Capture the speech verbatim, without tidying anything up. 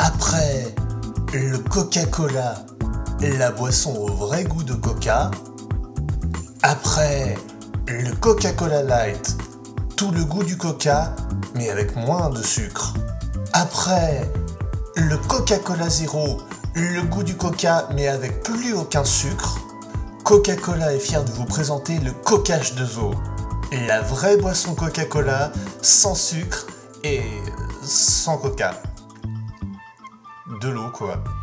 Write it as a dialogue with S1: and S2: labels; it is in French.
S1: Après le Coca-Cola, la boisson au vrai goût de coca. Après le Coca-Cola Light, tout le goût du coca, mais avec moins de sucre. Après le Coca-Cola Zéro, le goût du coca, mais avec plus aucun sucre. Coca-Cola est fier de vous présenter le Coca H deux O, la vraie boisson Coca-Cola sans sucre et sans coca. De l'eau quoi.